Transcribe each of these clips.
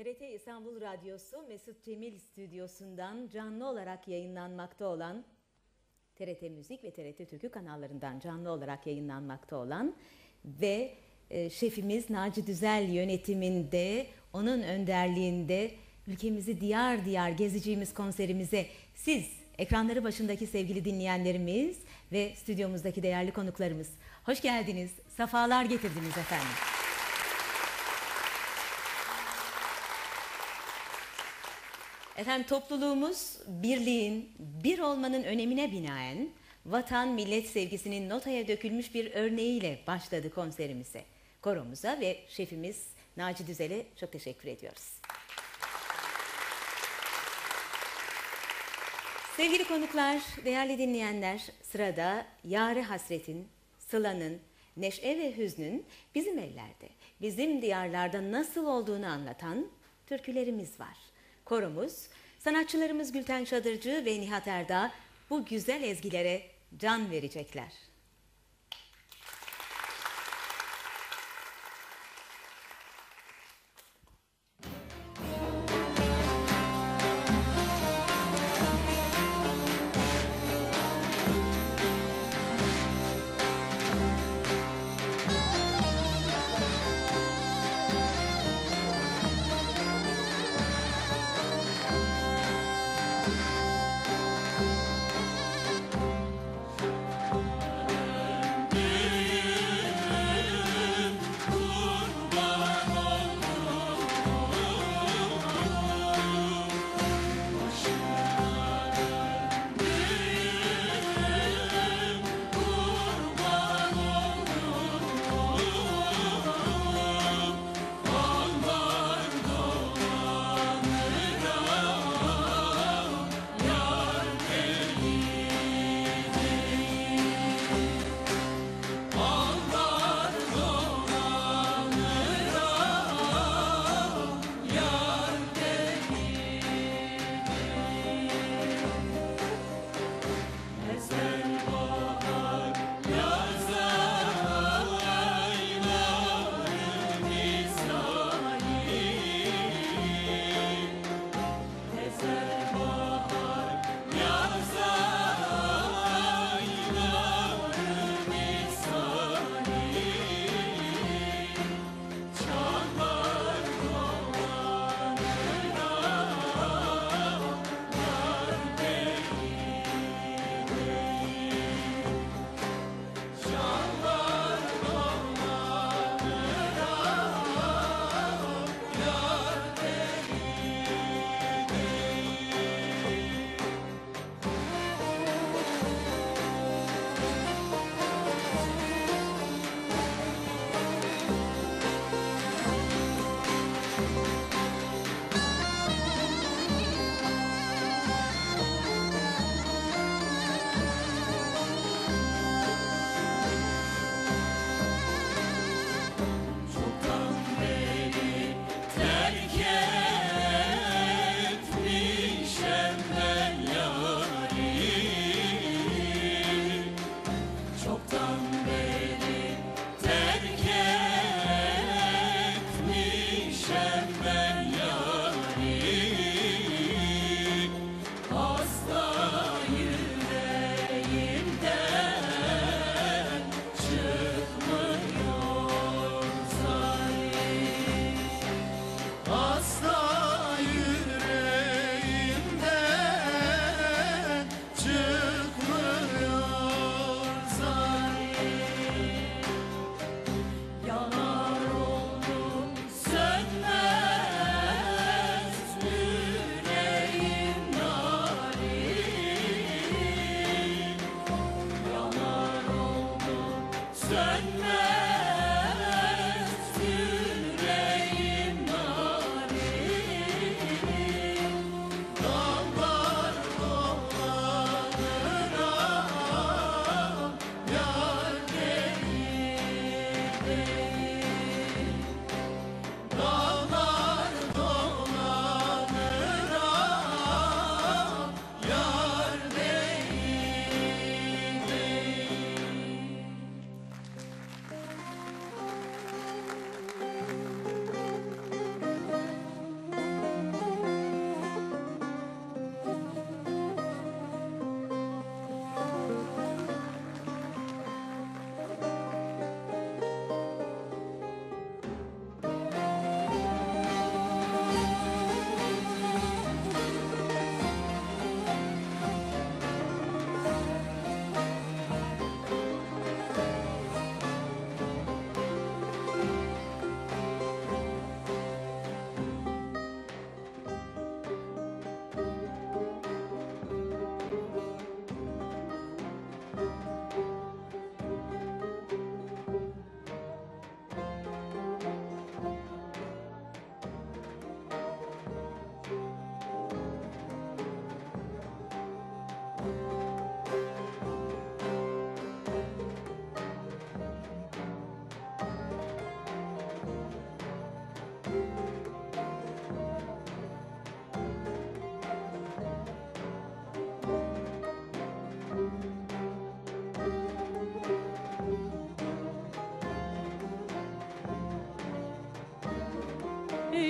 TRT İstanbul Radyosu Mesut Cemil Stüdyosu'ndan canlı olarak yayınlanmakta olan, TRT Müzik ve TRT Türkü kanallarından canlı olarak yayınlanmakta olan ve şefimiz Naci Düzel yönetiminde, onun önderliğinde ülkemizi diyar diyar gezeceğimiz konserimize siz, ekranları başındaki sevgili dinleyenlerimiz ve stüdyomuzdaki değerli konuklarımız, hoş geldiniz, sefalar getirdiniz efendim. Efendim, topluluğumuz birliğin, bir olmanın önemine binaen vatan millet sevgisinin notaya dökülmüş bir örneğiyle başladı konserimize. Koromuza ve şefimiz Naci Düzel'e çok teşekkür ediyoruz. Sevgili konuklar, değerli dinleyenler, sırada yâre hasretin, sılanın, neşe ve hüznün bizim ellerde, bizim diyarlarda nasıl olduğunu anlatan türkülerimiz var. Koromuz, sanatçılarımız Gülten Çadırcı ve Nihat Erdağ bu güzel ezgilere can verecekler.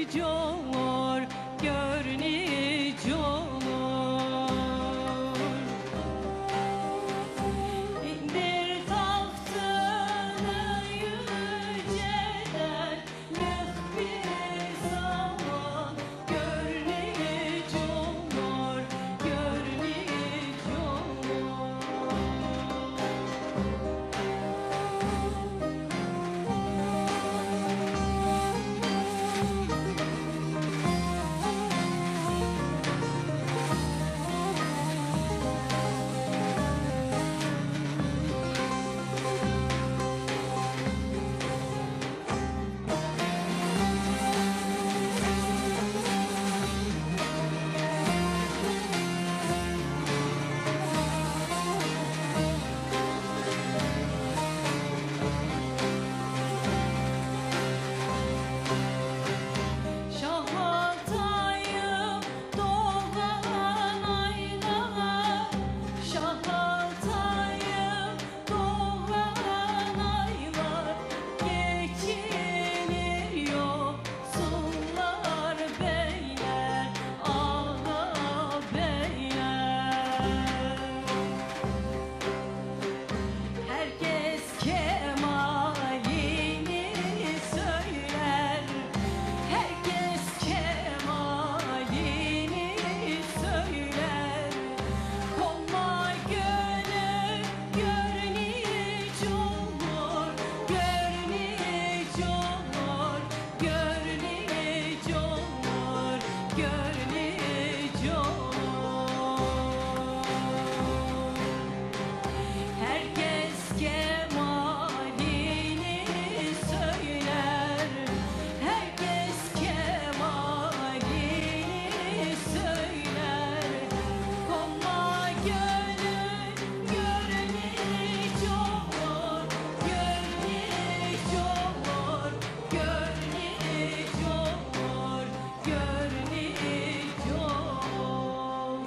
nice olur, gör nice olur. İndir tahtını yüceden, mühbir zaman, gör nice olur, gör nice olur. Şahatayım doğan aylar, şahatayım doğan aylar, geçilir yoksullar beyler, ağa beyler. Herkes kemalini söyler, herkes kemalini söyler. Konma gönül, gör nice olur, gör nice olur, gör nice olur, gör nice olur. Herkes kemalini söyler, herkes kemalini söyler. Konma gönül, gör nice olur, gör nice olur, gör nice olur, gör nice olur.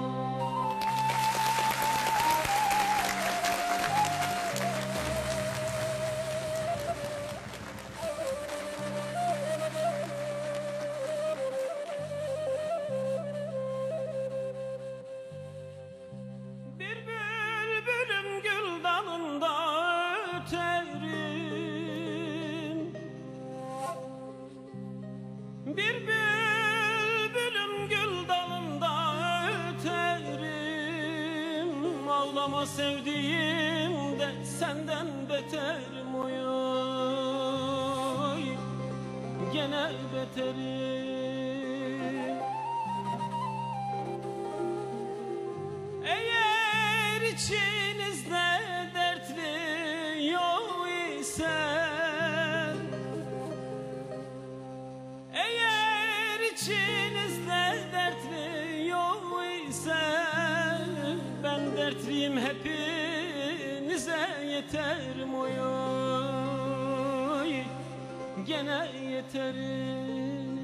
Bir bülbülüm gül dalında öterim, bir bülbülüm gül dalında öterim. Ağlama sevdiğim de senden beterim, oy gene beterim. Eğer içinizde dertli yok ise, eğer içinizde dertli yok ise, ben dertliyim hepinize yeterim, oy gene yeterim.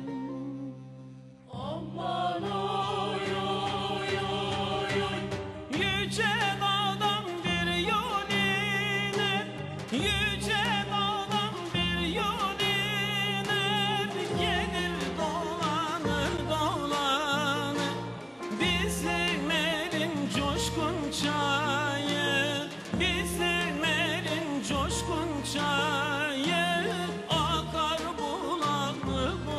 Aman oy oy oy oy, yüce dağdan bir yol iner, yüce dağdan bir yol iner, gelir dolanır dolanır bizim elin coşkun çayı, bizim elin coşkun çayı, akar bulanık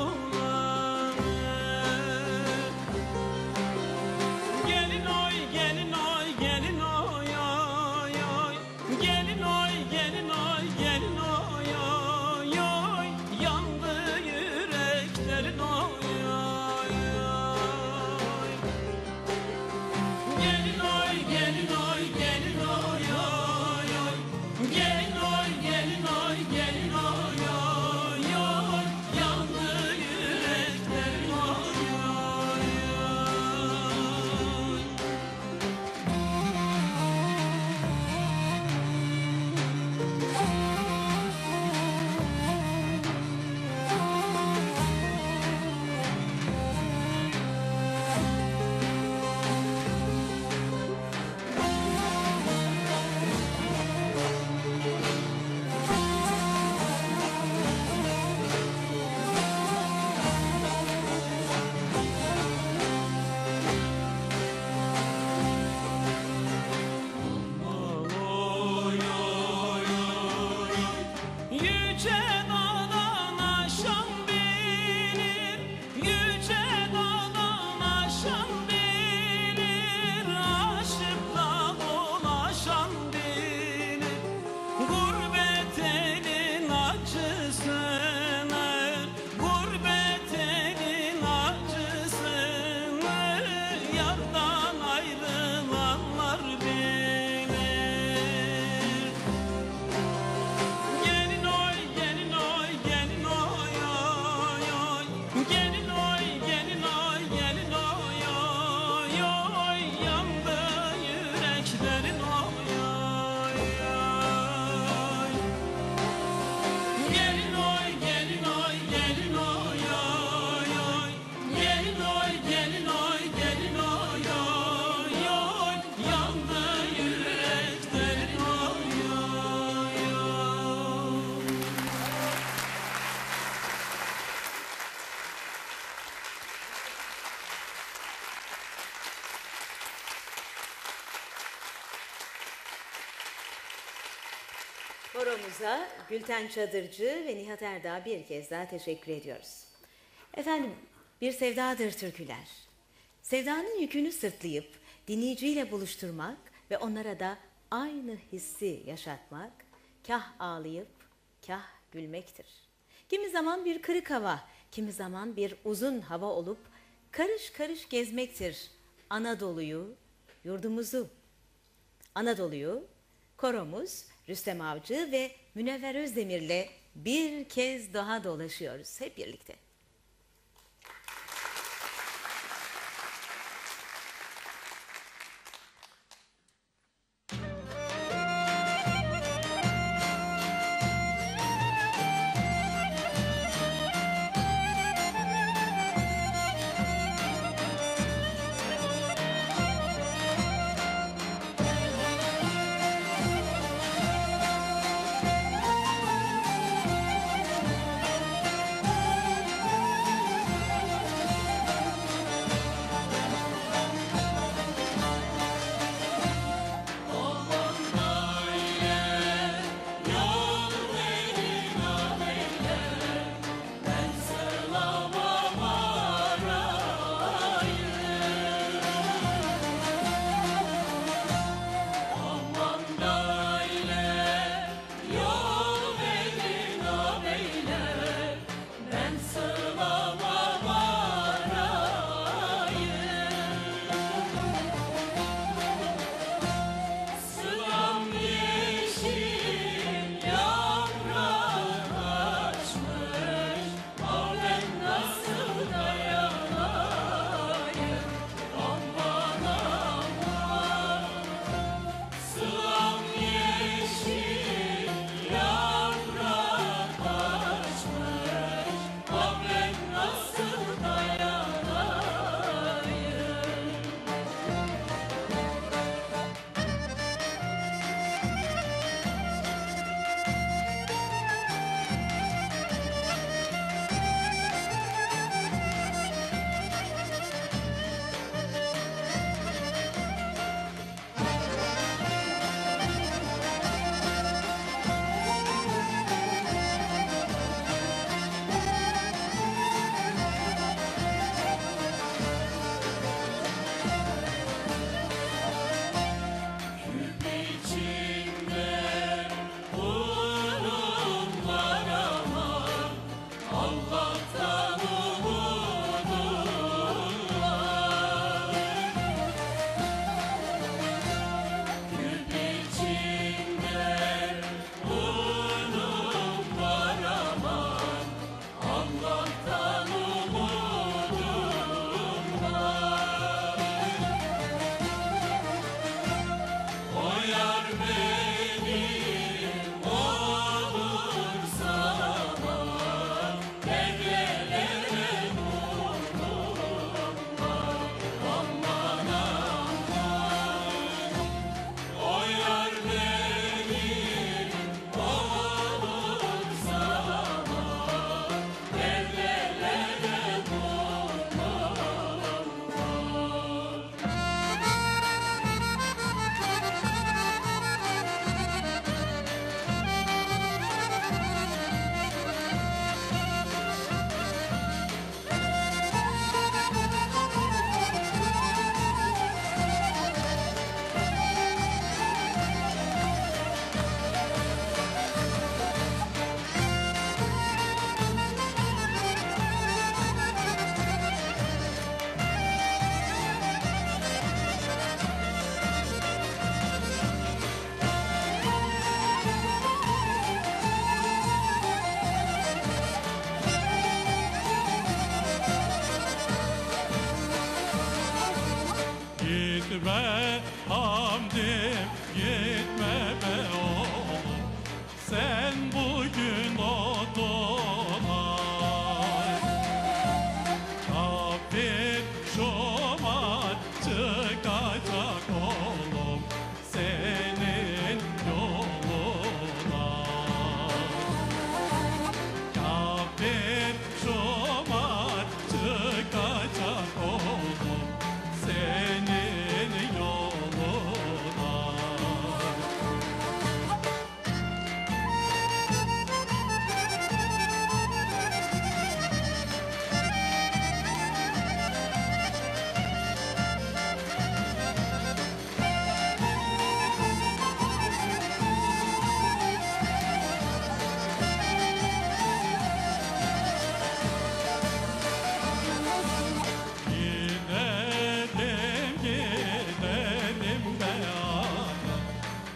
Koromuza Gülten Çadırcı ve Nihat Erdağ bir kez daha teşekkür ediyoruz. Efendim, bir sevdadır türküler. Sevdanın yükünü sırtlayıp dinleyiciyle buluşturmak ve onlara da aynı hissi yaşatmak, kah ağlayıp kah gülmektir. Kimi zaman bir kırık hava, kimi zaman bir uzun hava olup karış karış gezmektir Anadolu'yu, yurdumuzu. Anadolu'yu koromuz Rüstem Avcı ve Münevver Özdemir'le bir kez daha dolaşıyoruz hep birlikte. Yar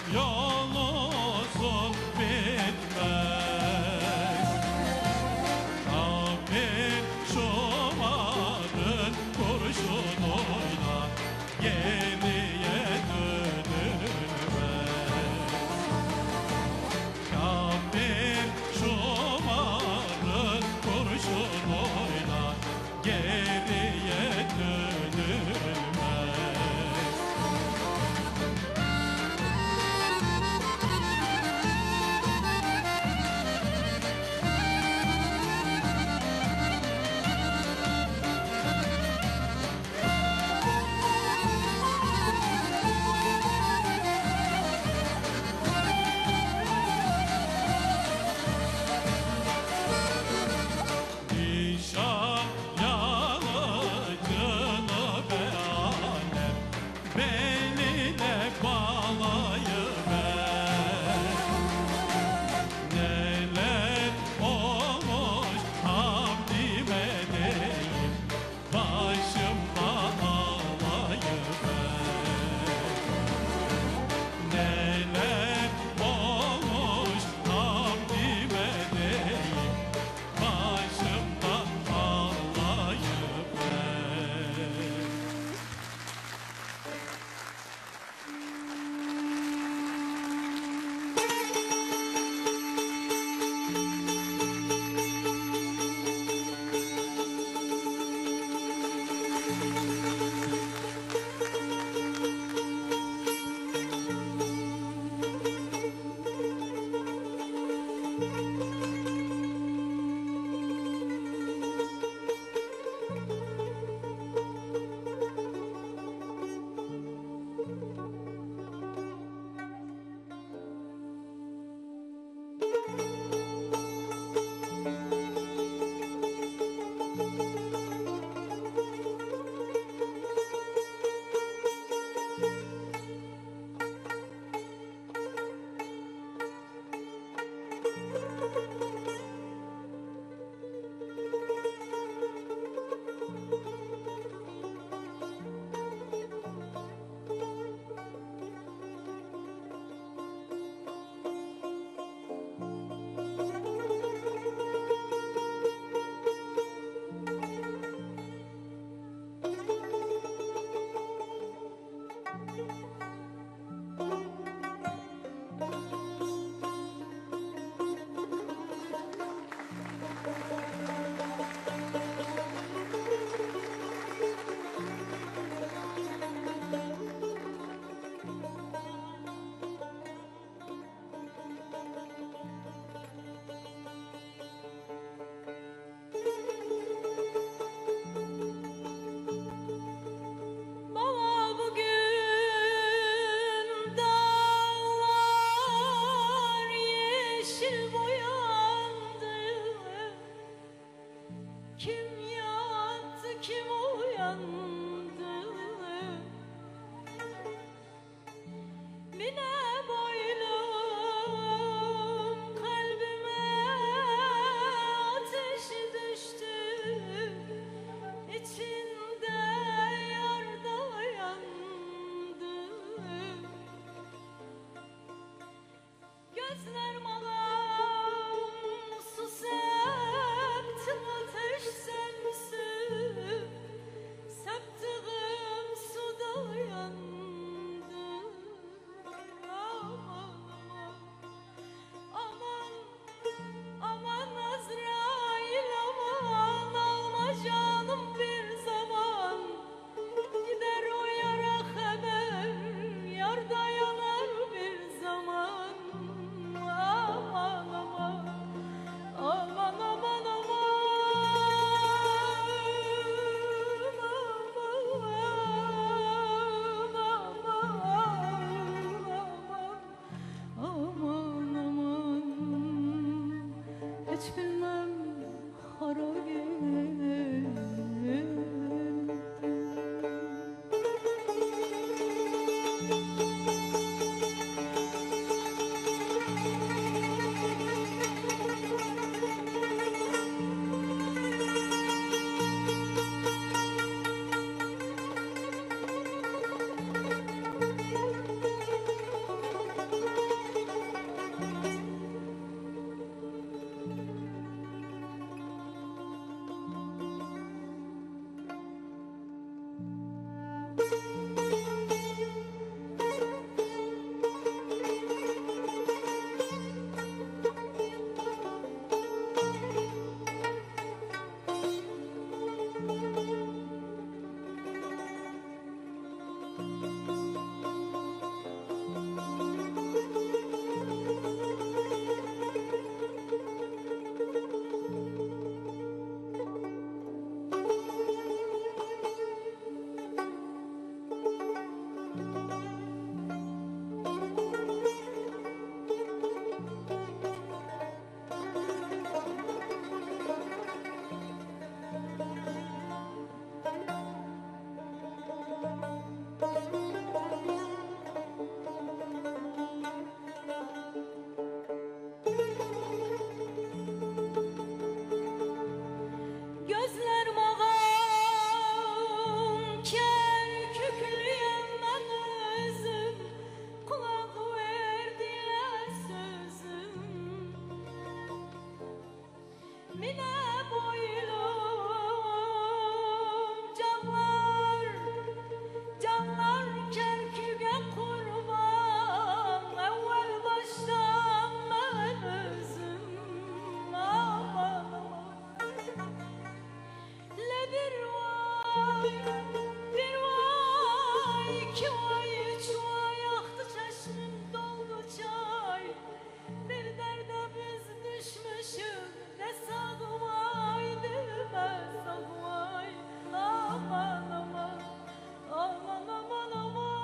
yolun bitmez. Kabir şumarın kurşunuyla geriye dönülmez. Kabir şumarın kurşunuyla geriye dönülmez. Nişan yalıcını be alem beline bağlayıver. Neler olmuş Hamdime deyim başımda ağlayıver. Neler olmuş Hamdime deyim başımda ağlayıver. Baba bugün dağlar yeşil boyandı. Kim yattı kim uyandı. Mine boylum kalbime ateş düştü. İçinde yar da yandı. Gözlerim ağam su septi ateş semsi. Septiğim suda yandı. Aman aman aman Azrail aman alma canım bir zaman. Gider o yara haber yar da yanar bir zaman. Aman aman aman aman aman aman hiç bilmem hara gelir. mine boylum canlar, canlar kerküge kurban, evvel baştan ben özüm, aman aman. Le bir vay, bir vay, iki vay, üç vay, aktı çeşmim doldu çay. Bir derde biz düşmüşüz, ne sağ vay, dilime sağ vay. Aman aman, aman aman aman.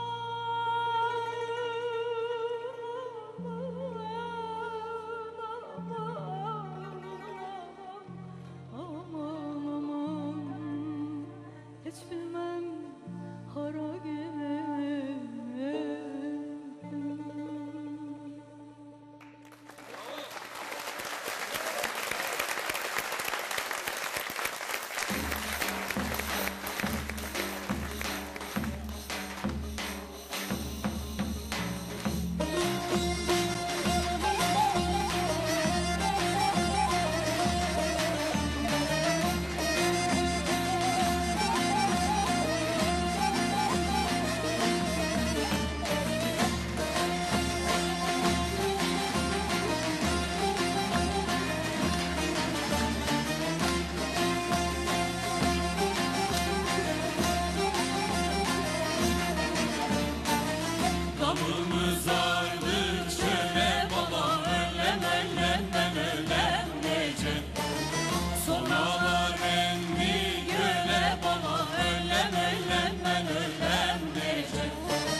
Aman aman, hiç bilmem hara gelin. Damımız ardık çöle baba, ölem ölem ben ölemeyeceğim. Sonalar emmi göle baba, ölem ölem ben ölemeyeceğim.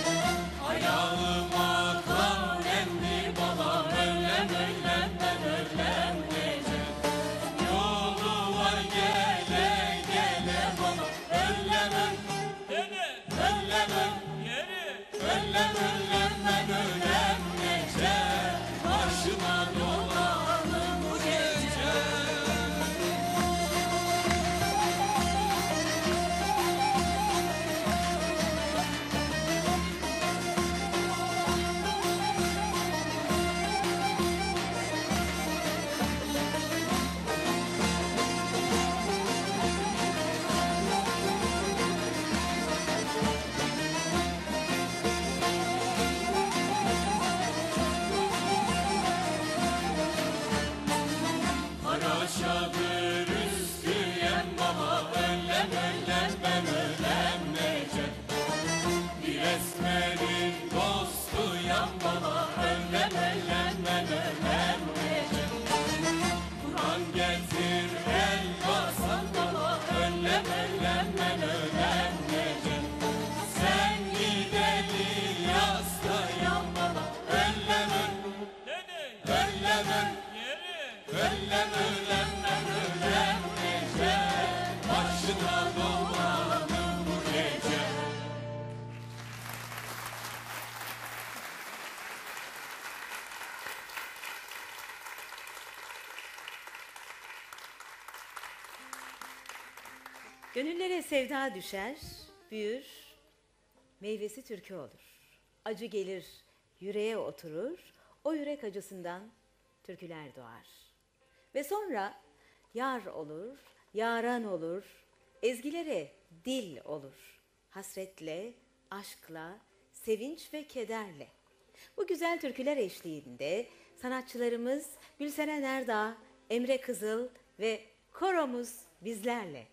Ayağıma kan emmi baba, ölem ölem ben ölemeyeceğim. Yolu var gele gele baba, ölem ölem ölem ben ölemeyeceğim. Başıma dolanım bu gece. Çadır üstüyem baba, ölem ölem ben ölemeyeceğim. Bir esmerin dostuyam baba, ölem ölem ben ölemeyeceğim. Kur'an getir el basan baba, ölem ölem ben ölemeyeceğim. Sen gideli yastayam baba, ölem ölem ölem ben ölemeyeceğim. Başına dolanım bu gece. Gönüllere sevda düşer, büyür, meyvesi türkü olur. Acı gelir, yüreğe oturur, o yürek acısından türküler doğar. Ve sonra yar olur, yaran olur, ezgilere dil olur. Hasretle, aşkla, sevinç ve kederle. Bu güzel türküler eşliğinde sanatçılarımız Gülseren Erdağ, Emre Kızıl ve koromuz bizlerle.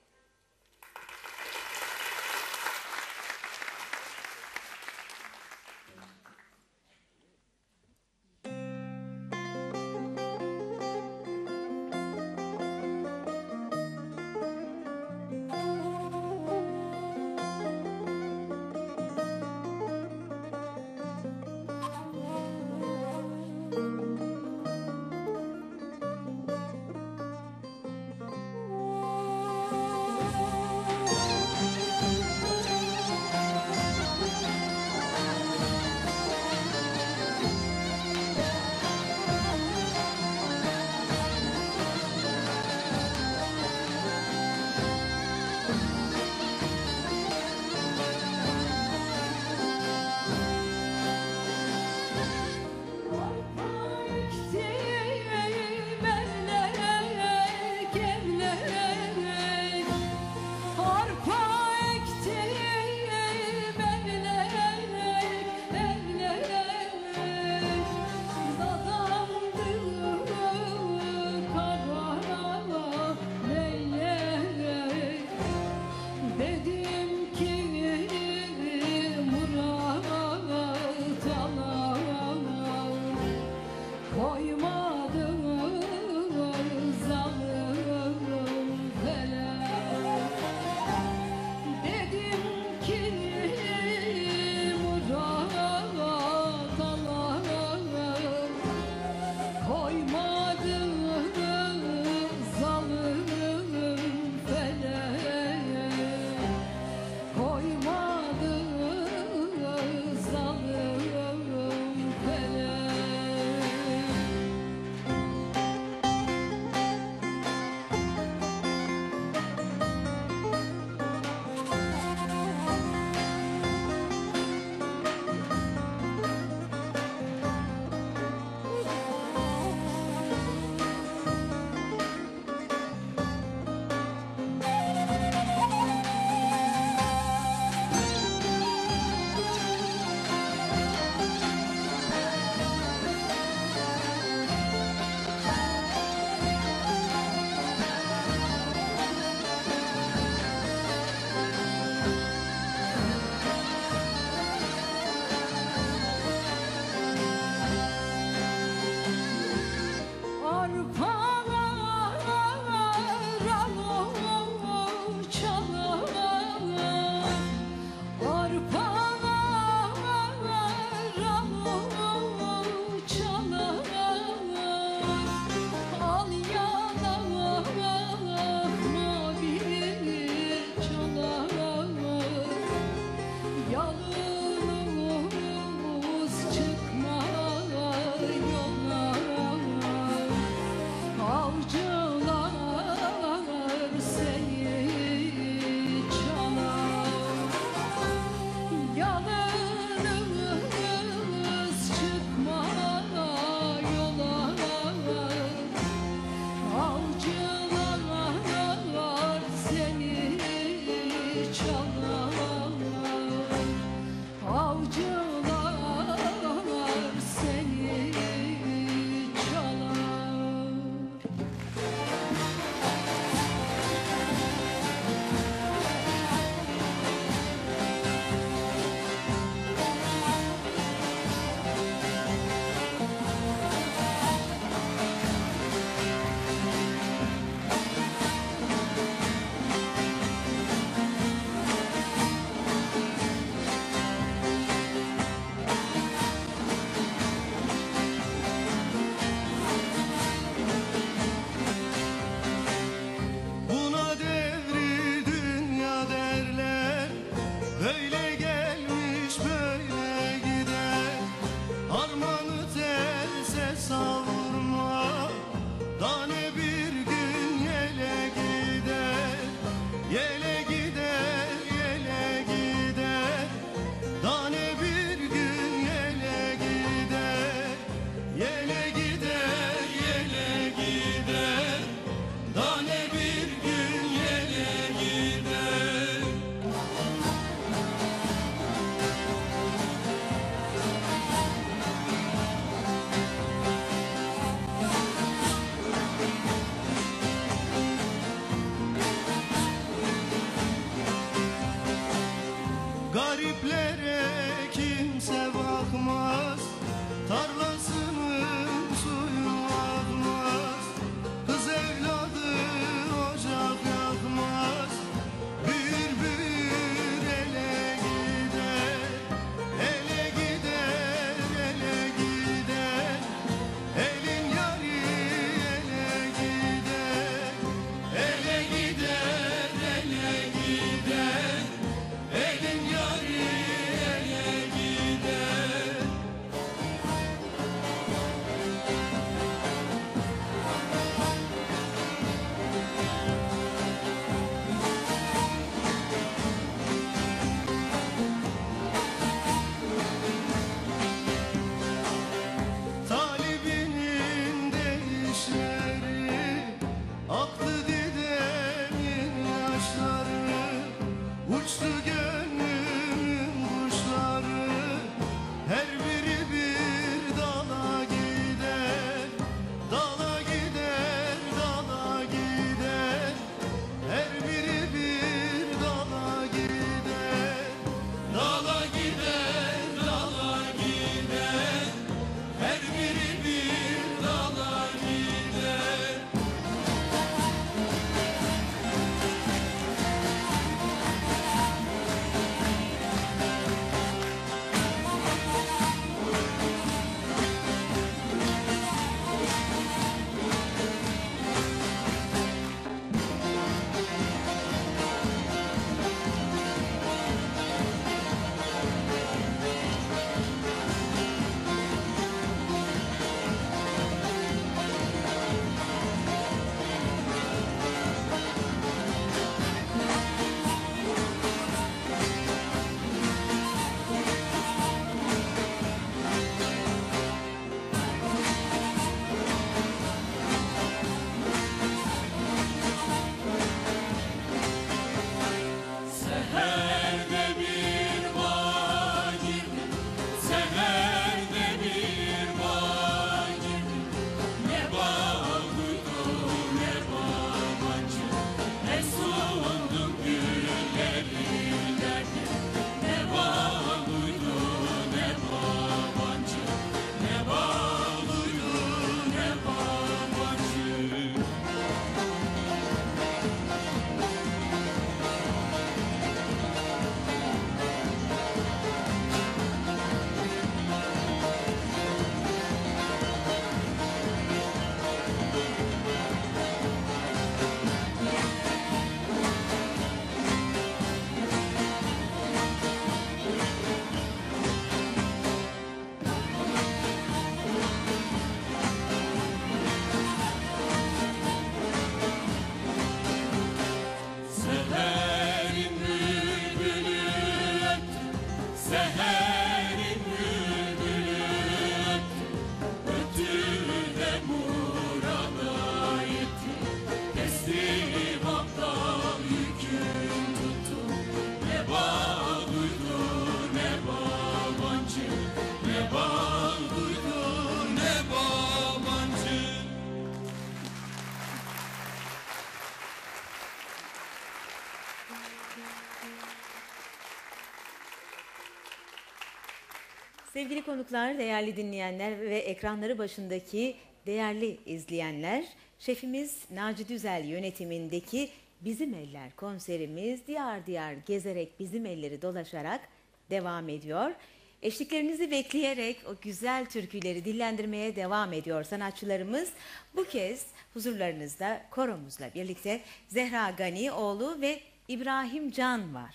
Sevgili konuklar, değerli dinleyenler ve ekranları başındaki değerli izleyenler, şefimiz Naci Düzel yönetimindeki Bizim Eller konserimiz diyar diyar gezerek bizim elleri dolaşarak devam ediyor. Eşliklerinizi bekleyerek o güzel türküleri dillendirmeye devam ediyor sanatçılarımız. Bu kez huzurlarınızda koromuzla birlikte Zehra Ganioğlu ve İbrahim Can var.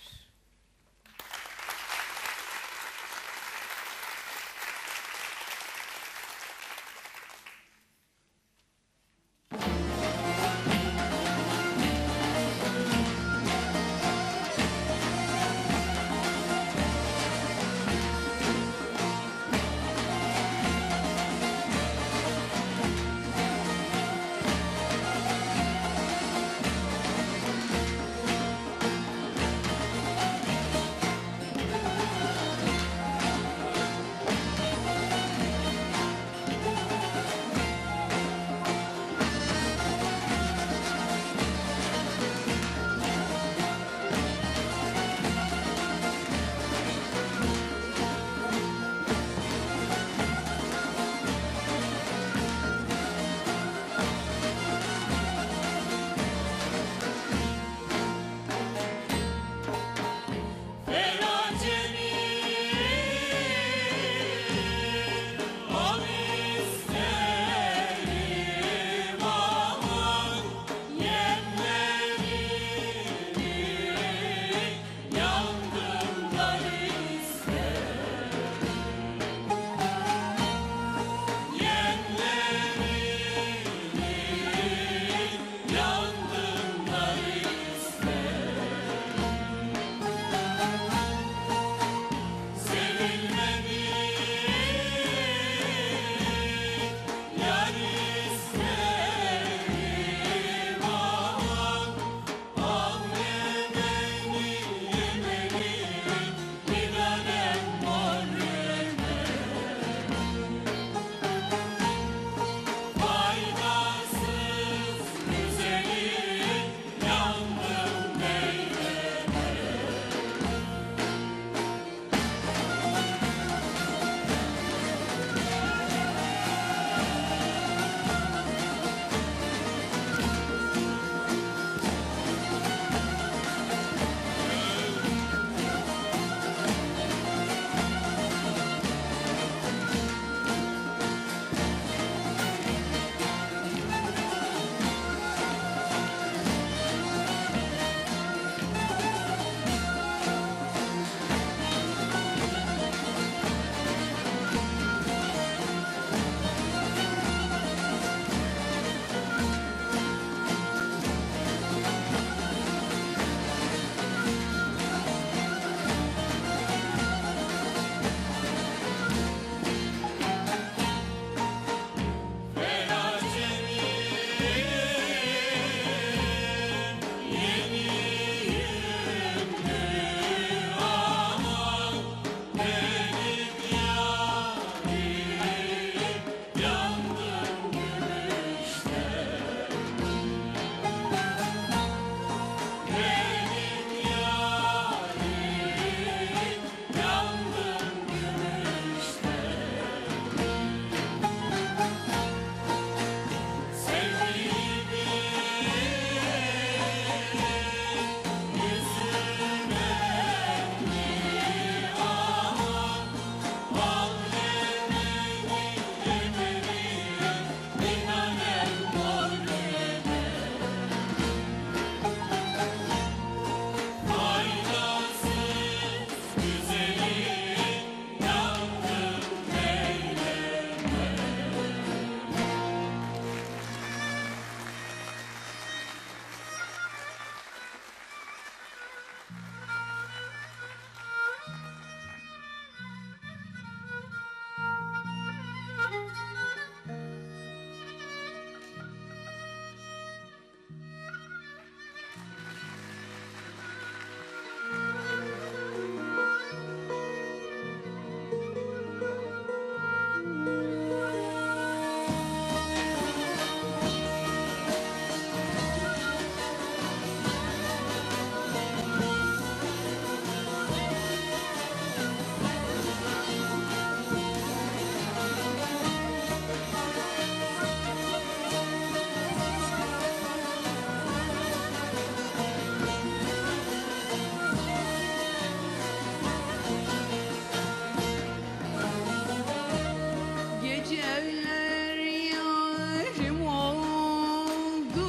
Geceler yarim oldu.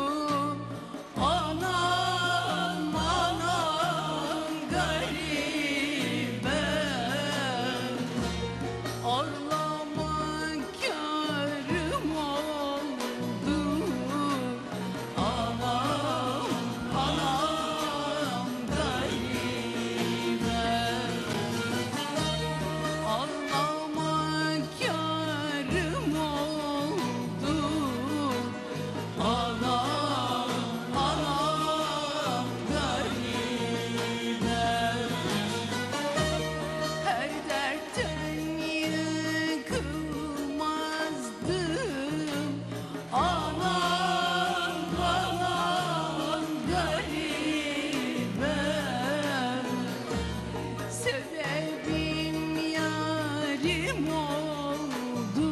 Anam anam garibe, ağlamak yarım oldu. Anam anam garibe, ağlamak yarım oldu. Anam anam garibe, her dertten yıkılmazdım. Anam anam garibe, sebebim yarim oldu.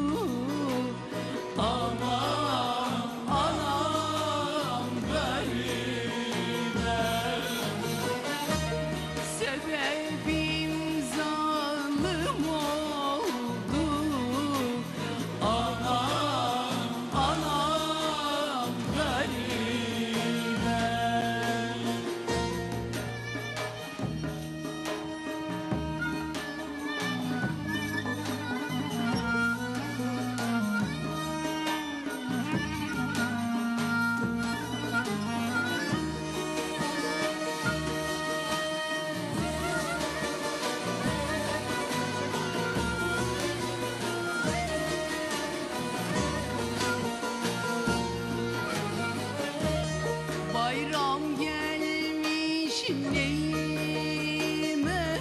Anam anam garibe, sebebim zalim oldu. Anam anam garibe. Bayram gelmiş neyime,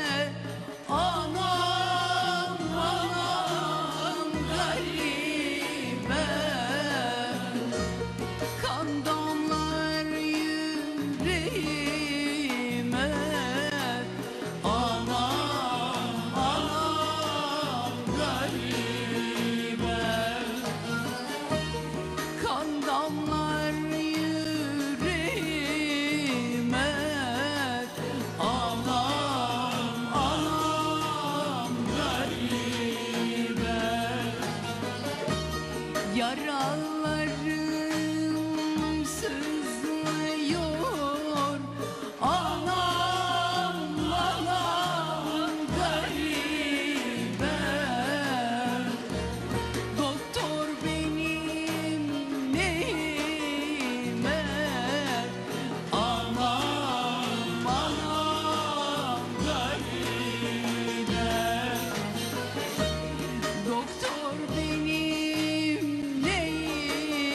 anam anam garibe, kan damlar yüreğime. Anam anam garibe, kan damlar yüreğime. Anam anam garibe, yaralarım sızlıyor. Anam anam garibe, doktor benim neyime. Anam anam garibe, doktor benim neyime.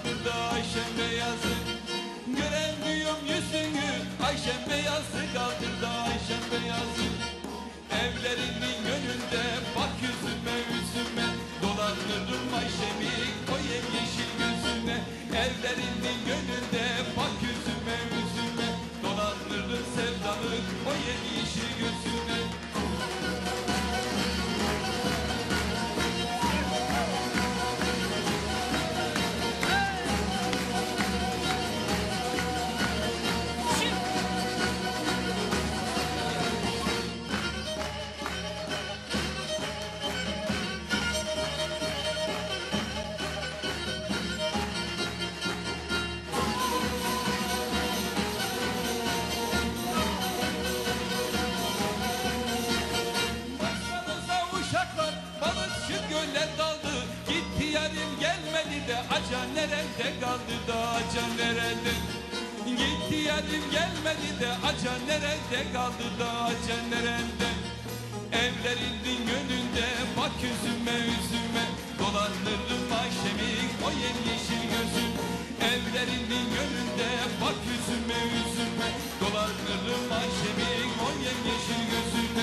kaldırdı Ayşem beyazı. Göremiyorum yüzünü, Ayşem beyazı kaldırdı Ayşem beyazı. Evlerinin önünde bak yüzüme yüzüme, dolanırım Ayşem'i o yeşil gözüme. Evlerinin önünde bak yüzüme yüzüme, dolanırım sevdalı o yeşil gözüme. Acan nerede kaldı da acan nerede? Gitti yarim gelmedi de acan nerede kaldı da acan nerede? Evlerinin önünde bak yüzüme yüzüme, dolanırım Ayşem'in o yeşil gözüm. Evlerinin önünde bak yüzüme yüzüme, dolanırım Ayşem'in o yeşil gözüme.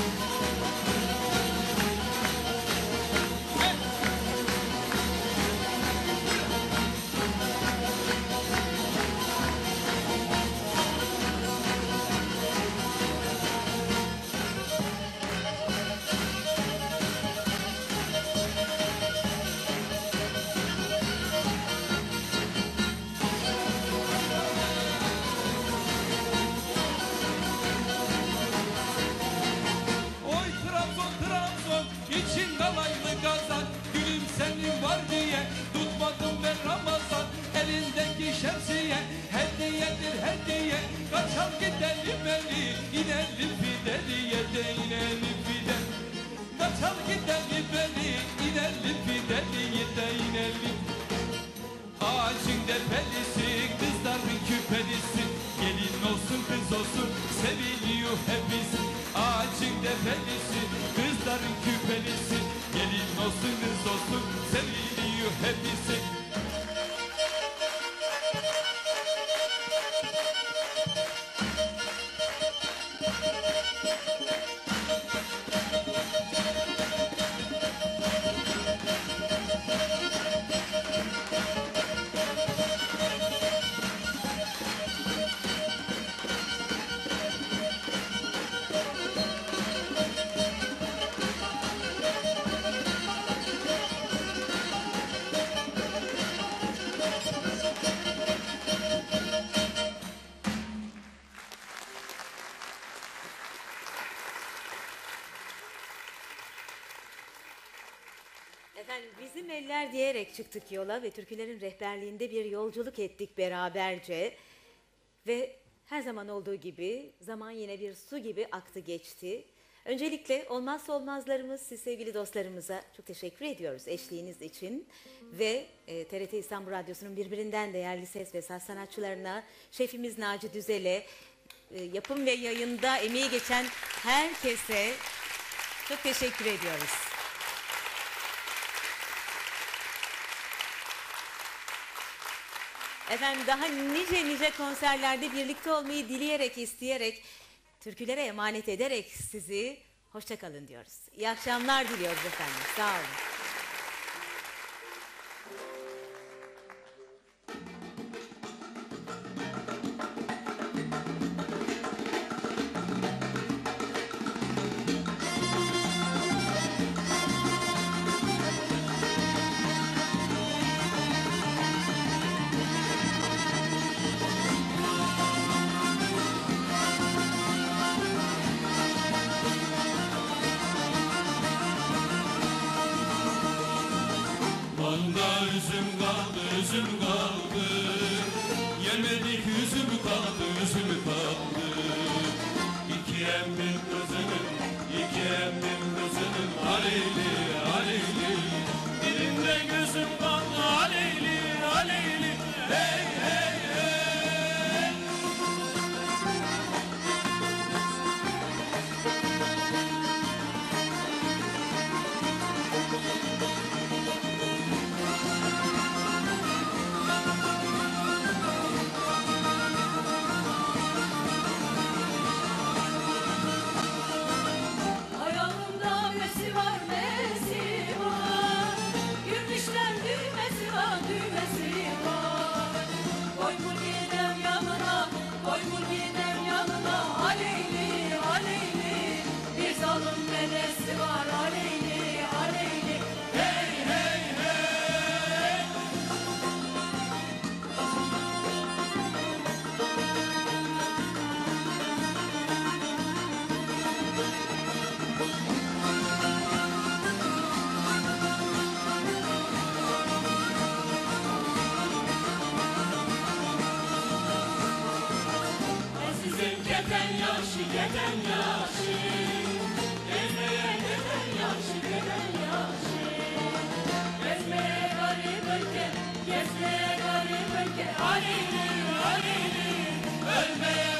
Kaçalım gidelim eli, inelim fideliye de inelim fide. Kaçalım gidelim eli, inelim fideliye de inelim. Ağacın tepelisi, kızların küpelisi, gelin olsun kız olsun, seviliyor hepsi. Ağacın tepelisi, kızların küpelisi, gelin olsun kız olsun, seviliyor hepsi. Efendim bizim eller diyerek çıktık yola ve türkülerin rehberliğinde bir yolculuk ettik beraberce. Ve her zaman olduğu gibi zaman yine bir su gibi aktı geçti. Öncelikle olmazsa olmazlarımız siz sevgili dostlarımıza çok teşekkür ediyoruz eşliğiniz için. Ve TRT İstanbul Radyosu'nun birbirinden değerli ses ve saz sanatçılarına, şefimiz Naci Düzel'e, yapım ve yayında emeği geçen herkese çok teşekkür ediyoruz. Efendim daha nice konserlerde birlikte olmayı dileyerek, isteyerek, türkülere emanet ederek sizi hoşça kalın diyoruz. İyi akşamlar diliyoruz efendim. Sağ olun. Banda üzüm kaldı, yemedik üzüm kaldı. İki emmim kızının aleyli, dilinde gözüm kaldı aleyli, hey hey hey. deden yaşı Gezmeye deden yaşı deden yaşı Gezmeye garip ülke Gezmeye garip ülke Aleyli aleyli Ölmeye